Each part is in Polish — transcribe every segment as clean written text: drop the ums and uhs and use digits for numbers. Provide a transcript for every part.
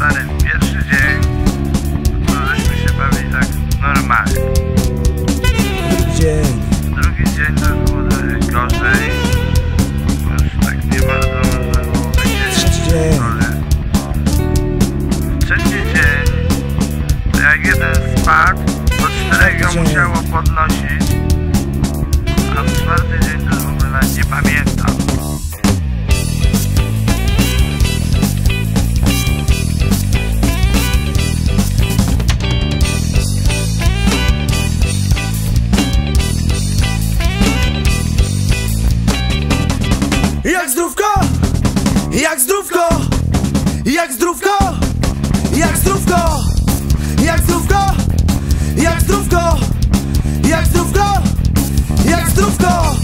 stary, pierwszy dzień, to żeśmy się bawili tak normalnie. Drugi dzień to już było trochę gorzej. Już tak nie bardzo było takie role. Trzeci dzień, to jak jeden spadł, to czterech go musiało podnosić. A w czwarty dzień to już w ogóle nie pamiętam. Jak zdrówko, jak zdrówko, jak zdrówko, jak zdrówko, jak zdrówko, jak zdrówko, jak zdrówko, jak zdrówko.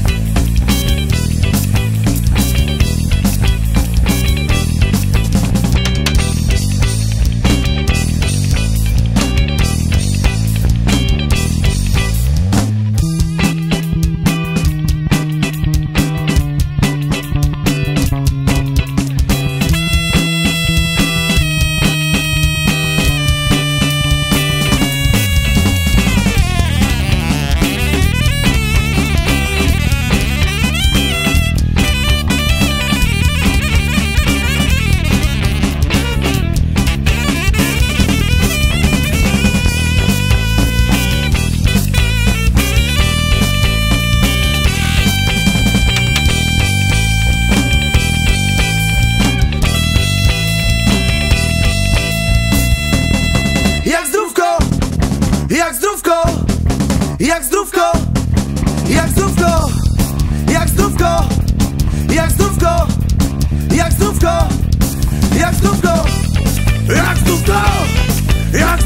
Jak zdrówko, jak zdrówko, jak zdrówko, jak zdrówko, jak zdrówko, jak zdrówko, jak zdrówko, jak zdrówko, jak